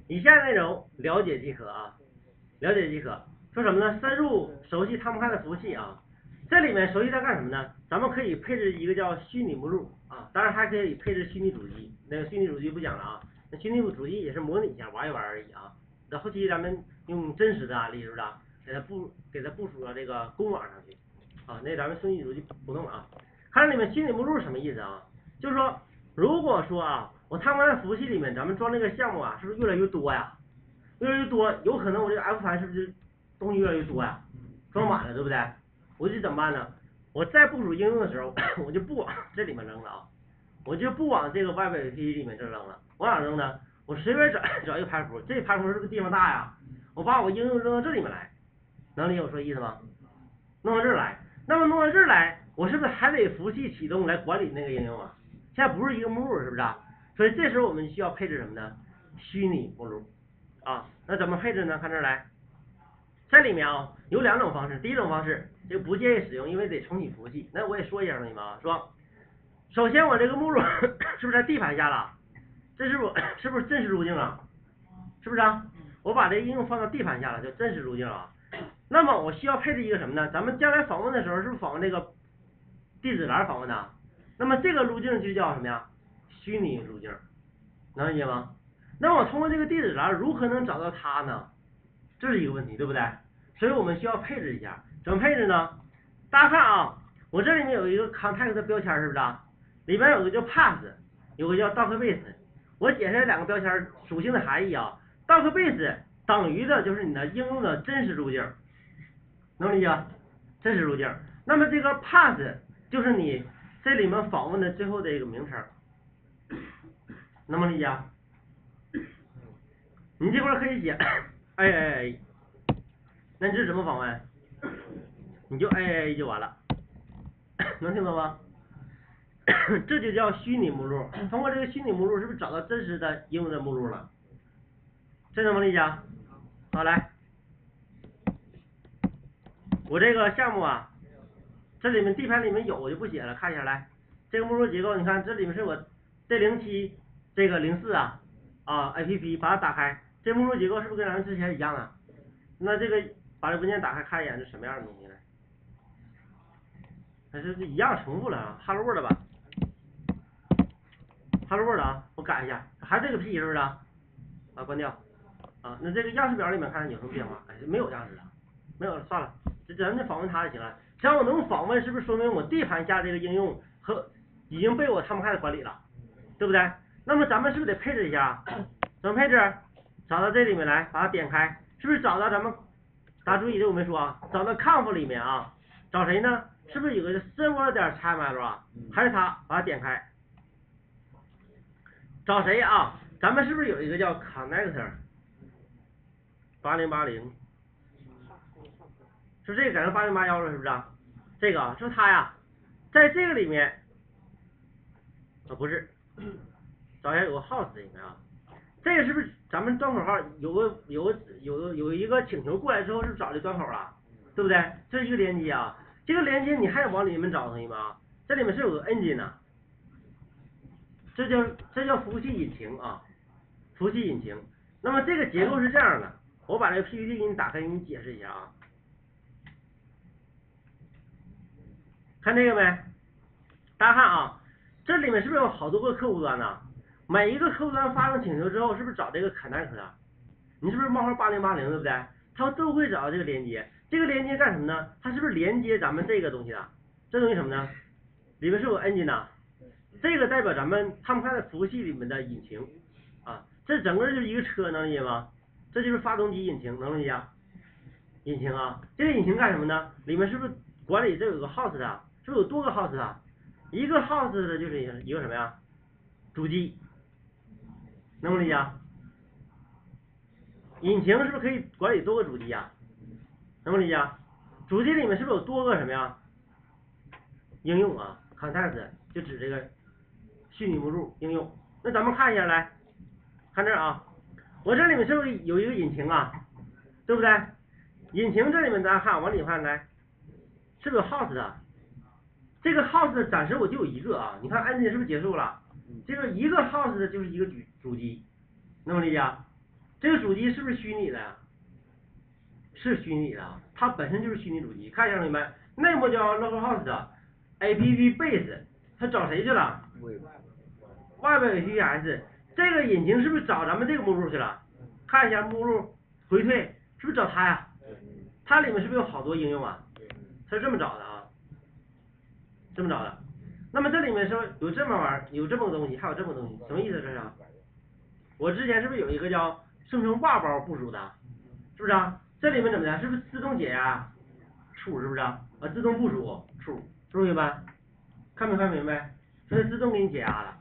以下内容了解即可啊，了解即可。说什么呢？深入熟悉汤姆汉的服务器啊。这里面熟悉它干什么呢？咱们可以配置一个叫虚拟目录啊，当然还可以配置虚拟主机。那个虚拟主机不讲了啊，那虚拟主机也是模拟一下玩一玩而已啊。那后期咱们用真实的案例是不是啊？给它部署到这个公网上去啊。那咱们虚拟主机不动了啊。看这里面虚拟目录是什么意思啊？就是说，如果说啊，我汤姆汉服务器里面咱们装这个项目啊，是不是越来越多呀？越来越多，有可能我这个 F 盘是不是东西越来越多呀？装满了，对不对？我就怎么办呢？我在部署应用的时候，我就不往这里面扔了啊，我就不往这个 Web API 里面这扔了，往哪扔呢？我随便找一个盘符，这盘符是不是地方大呀？我把我应用扔到这里面来，能理解我说的意思吗？弄到这儿来，那么弄到这儿来，我是不是还得服务器启动来管理那个应用啊？现在不是一个目录，是不是啊？所以这时候我们需要配置什么呢？虚拟目录啊。那怎么配置呢？看这儿来。这里面啊有两种方式，第一种方式这个不建议使用，因为得重启服务器。那我也说一下同学们啊，说首先我这个目录是不是在 D 盘下了？这是不是真实路径啊？是不是啊？我把这个应用放到 D 盘下了，叫真实路径啊。那么我需要配置一个什么呢？咱们将来访问的时候是不是访问这个地址栏访问的？那么这个路径就叫什么呀？虚拟路径，能理解吗？那么我通过这个地址栏如何能找到它呢？这是一个问题，对不对？所以我们需要配置一下，怎么配置呢？大家看啊，我这里面有一个 context 的标签，是不是啊？里面有个叫 path， 有个叫 docbase。我解释两个标签属性的含义啊。docbase 等于的就是你的应用的真实路径，能理解吧？真实路径。那么这个 path 就是你这里面访问的最后的一个名称，能不能理解？你这块可以写AAA， 那你这怎么访问？你就 AAA 就完了，能听懂吗？这就叫虚拟目录。通过这个虚拟目录，是不是找到真实的应用的目录了？这怎么理解？好，来，我这个项目啊，这里面 D 盘里面有，我就不写了，看一下来。这个目录结构，你看这里面是我 D07这个04啊APP， 把它打开，这目录结构是不是跟咱们之前一样啊？那这个把这文件打开看一眼是什么样的东西呢？还是一样重复了啊 ，Hello World 吧 ，Hello World 啊，我改一下，还是这个 P 是不是啊？啊，关掉啊，那这个样式表里面看看有什么变化？哎，没有样式了，没有了，算了，咱就访问它就行了。只要我能访问，是不是说明我 D 盘下这个应用和已经被我汤姆汉管理了，对不对？那么咱们是不是得配置一下？怎么配置？找到这里面来，把它点开，是不是找到咱们？大家注意，这我没说啊，找到 conf 里面啊，找谁呢？是不是有个 server.xml 啊？还是它？把它点开，找谁啊？咱们是不是有一个叫 connector 8080？是这个改成8081了，是不是啊？这个啊，是它呀，在这个里面啊不是，找一下有个 host 里面啊，这个是不是咱们端口号有一个请求过来之后是找这端口了，对不对？这是一个连接啊，这个连接你还得往里面找，同学们啊，这里面是有个 engine 呢，这叫服务器引擎啊，服务器引擎。那么这个结构是这样的，我把这个 PPT 给你打开，给你解释一下啊。看这个没？大家看啊，这里面是不是有好多个客户端呢？每一个客户端发送请求之后，是不是找这个 connect？ 你是不是冒号8080，对不对？它都会找到这个连接，这个连接干什么呢？它是不是连接咱们这个东西的？这东西什么呢？里面是有 engine 的，这个代表咱们他们看的服务器里面的引擎啊，这整个就是一个车，能理解吗？这就是发动机引擎，能理解？引擎啊，这个引擎干什么呢？里面是不是管理这有个 host 的？是不是有多个 host 啊？一个 host 的就是一个什么呀？主机，能不能理解？引擎是不是可以管理多个主机呀？能不能理解？主机里面是不是有多个什么呀？应用啊 ，context 就指这个虚拟目录应用。那咱们看一下来，看这儿啊，我这里面是不是有一个引擎啊？对不对？引擎这里面大家看，往里看来，是不是有 host 的？这个 host 暂时我就有一个啊，你看 engine 是不是结束了？这个一个 host 的就是一个主机，能不能理解？ 这个主机是不是虚拟的呀？是虚拟的，它本身就是虚拟主机。看一下同学们，内部叫 localhost 的 app base， 它找谁去了？外部 APS。这个引擎是不是找咱们这个目录去了？看一下目录回退，是不是找它呀？它里面是不是有好多应用啊？它是这么找的啊，这么找的。那么这里面是有这么玩意儿，有这么个东西，还有这么个东西，什么意思这是？我之前是不是有一个叫生成袜包部署的，是不是啊？这里面怎么的？是不是自动解压处？是不是啊？自动部署处，同学们看没看明白？它是自动给你解压了。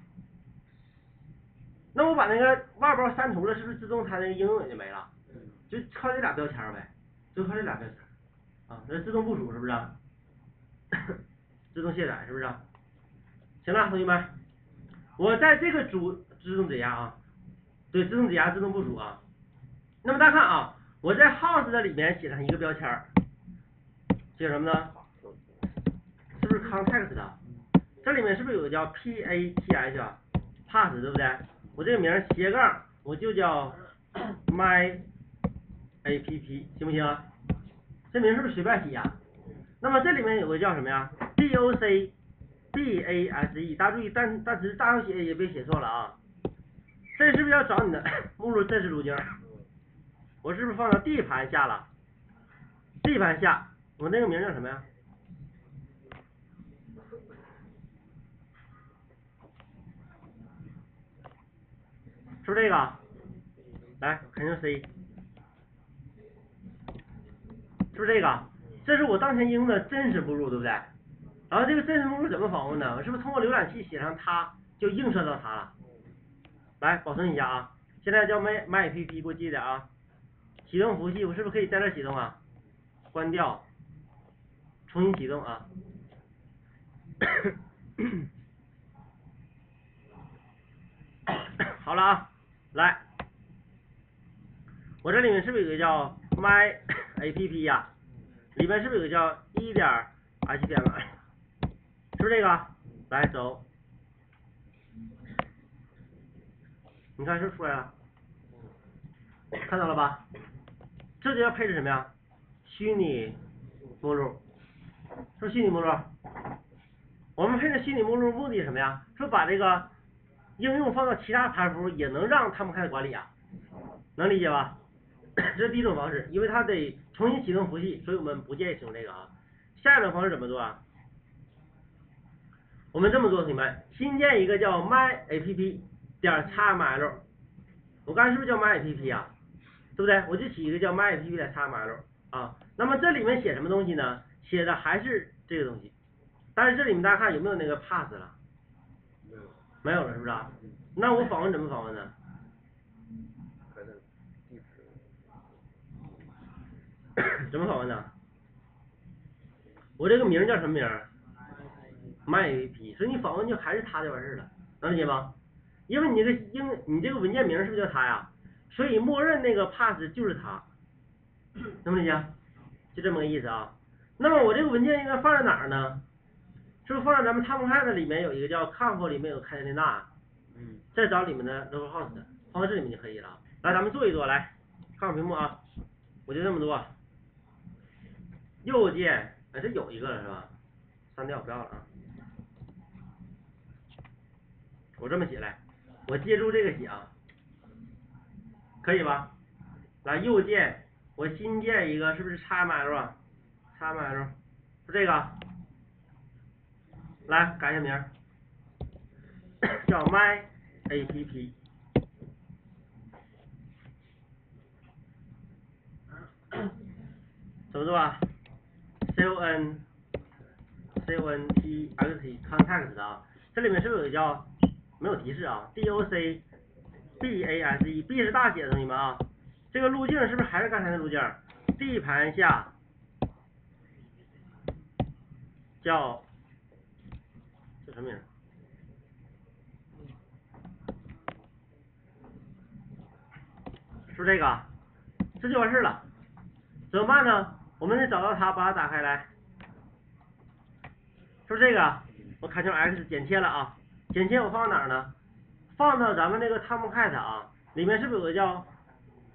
那我把那个袜包删除了，是不是自动它那个应用也就没了？就靠这俩标签呗，就靠这俩标签啊，这是自动部署是不是啊？自动卸载是不是啊？行了，同学们，我在这个自动解压啊，对，自动解压、自动部署啊。那么大家看啊，我在 house 的里面写上一个标签，写什么呢？是不是 context 的？这里面是不是有个叫 path 啊 path 对不对？我这个名斜杠我就叫 my app 行不行啊？这名是不是随便起呀？那么这里面有个叫什么呀 doc base， 大家注意单词大小写也别写错了啊。这是不是要找你的目录真实路径？我是不是放到 D 盘下了 ？D 盘下，我那个名叫什么呀？是不是这个？来，肯定 C， 是不是这个？这是我当前应用的真实目录，对不对？然后这个真实目录怎么访问呢？我是不是通过浏览器写上它，就映射到它了？来，保存一下啊。现在叫 my app， 给我记点啊。启动服务器，我是不是可以在这启动啊？关掉，重新启动啊。好了啊，来，我这里面是不是有个叫 my app 呀？里面是不是有个叫1.html？ 是不是这个？来走，你看是不是出来了？看到了吧？这就要配置什么呀？虚拟目录，是不是虚拟目录？我们配置虚拟目录目的是什么呀？是把这个应用放到其他盘符也能让他们开始管理啊，能理解吧？这是第一种方式，因为它得重新启动服务器，所以我们不建议使用这个啊。下一种方式怎么做啊？我们这么做，同学们，新建一个叫 myapp 点 xml， 我刚才是不是叫 myapp 啊？对不对？我就起一个叫 myapp 点 xml 啊。那么这里面写什么东西呢？写的还是这个东西，但是这里面大家看有没有那个 path 了？没有了，是不是啊？那我访问怎么访问呢？怎么访问呢？我这个名叫什么名？myapp， 所以你访问就还是它就完事了，能理解吗？因为你这个文件名是不是叫它呀？所以默认那个 path 就是它，能不能理解？就这么个意思啊。那么我这个文件应该放在哪儿呢？是不是放在咱们 Tomcat 里面有一个叫 conf 里面有 Catalina， 再找里面的 localhost， 放到这里面就可以了。来，咱们做一做，来看看屏幕啊，我就这么多。右键，这有一个了是吧？删掉不要了啊。我这么写来，我借助这个写啊，可以吧？来右键，我新建一个，是不是 xml 啊 ？xml 是这个。来改一下名儿，叫 myapp。怎么做啊 ？context context 啊，这里面是不是有个叫没有提示啊 ？doc base， B 是大写的同学们啊。这个路径是不是还是刚才的路径 ？D 盘下叫什么名？是不是这个？这就完事了。怎么办呢？我们得找到它，把它打开来。是不是这个？我 Ctrl+X 剪切了啊，剪切我放到哪儿呢？放到咱们那个 Tomcat 啊，里面是不是有个叫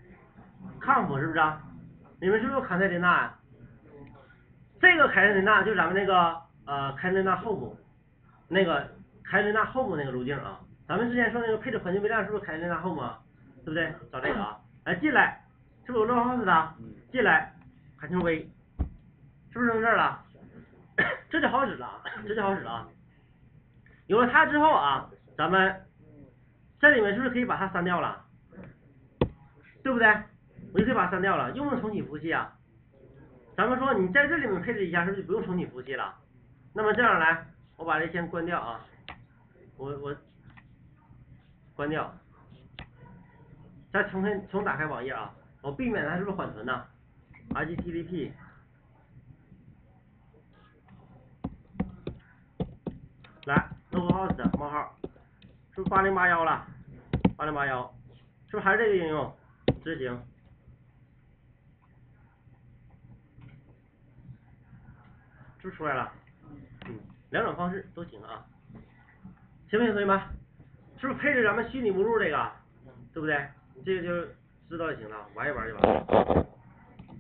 康复是不是啊？你们是不是有坎塞琳娜呀？这个凯瑟琳娜就是咱们那个凯瑟琳娜后部那个凯瑟琳娜后部那个路径啊。咱们之前说那个配置环境微量是不是凯瑟琳娜后部啊？对不对？找这个啊，来进来，是不是有落后似的？进来，喊成 V， 是不是扔这儿了？这就好使了啊，这就好使了啊。有了它之后啊，咱们这里面是不是可以把它删掉了？对不对？我就可以把它删掉了，用不用重启服务器啊？咱们说你在这里面配置一下，是不是就不用重启服务器了？那么这样来，我把这先关掉啊，我关掉，再重打开网页啊，我避免它是不是缓存呢 ？HTTP 来 localhost 冒号，是不是8081了？8081，是不是还是这个应用？执行。是不是出来了？两种方式都行啊，行不行，同学们？是不是配置咱们虚拟目录这个，对不对？你这个就知道就行了，玩一玩就完了。